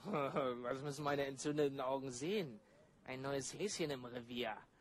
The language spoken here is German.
Was müssen meine entzündeten Augen sehen? Ein neues Häschen im Revier.